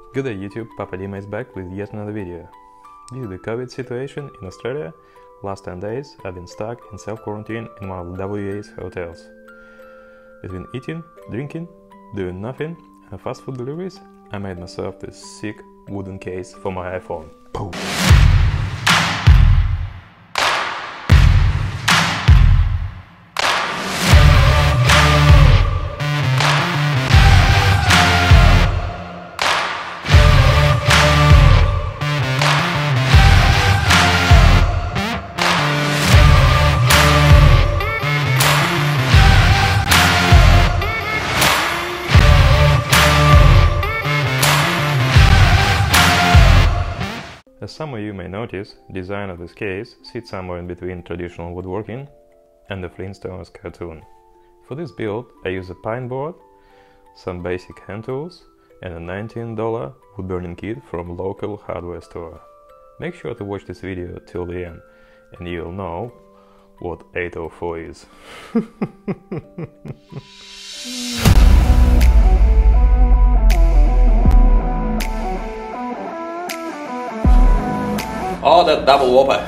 Good day YouTube, Papa Dima is back with yet another video. Due to the COVID situation in Australia, last 10 days I've been stuck in self-quarantine in one of the WA's hotels. Between eating, drinking, doing nothing and fast food deliveries, I made myself this sick wooden case for my iPhone. Boom. As some of you may notice, the design of this case sits somewhere in between traditional woodworking and the Flintstones cartoon. For this build I use a pine board, some basic hand tools and a $19 wood burning kit from local hardware store. Make sure to watch this video till the end and you'll know what 804 is. Oh, that double whopper.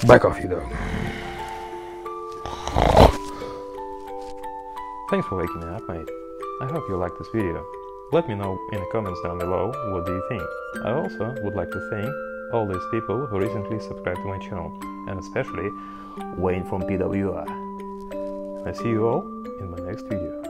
Back off, you dog. Thanks for waking me up, mate. I hope you liked this video. Let me know in the comments down below what do you think. I also would like to thank all these people who recently subscribed to my channel, and especially Wayne from PWR. I see you all in my next video.